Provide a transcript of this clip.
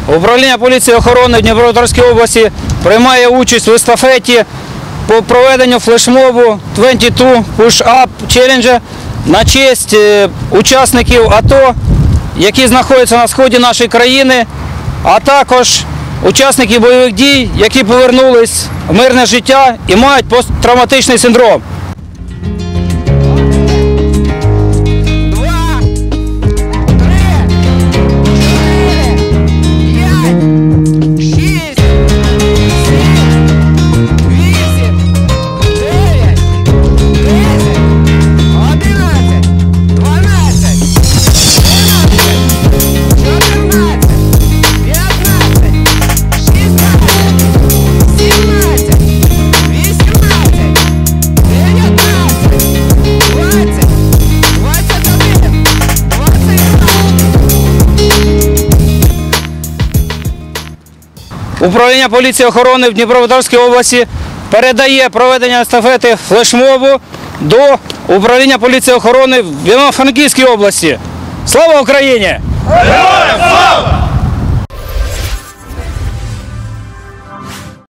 Управління поліції охорони в Дніпропетровській області приймає участь в естафеті по проведенню флешмобу 22 Push-Up Challenge на честь учасників АТО, які знаходяться на сході нашої країни, а також учасників бойових дій, які повернулись в мирне життя і мають посттравматичний синдром. Управління поліції охорони в Дніпропетровській області передає проведення естафети флешмобу до управління поліції охорони в Івано-Франківській області. Слава Україні! Героям слава!